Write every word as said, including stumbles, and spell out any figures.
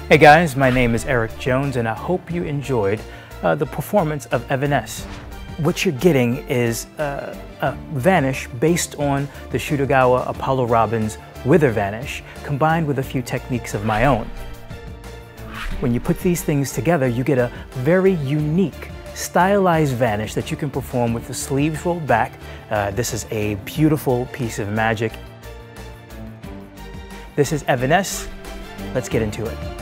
Hey guys, my name is Eric Jones and I hope you enjoyed uh, the performance of Evanesce. What you're getting is uh, a vanish based on the Shutagawa Apollo Robbins Wither Vanish, combined with a few techniques of my own. When you put these things together, you get a very unique, stylized vanish that you can perform with the sleeves rolled back. Uh, this is a beautiful piece of magic. This is Evanesce. Let's get into it.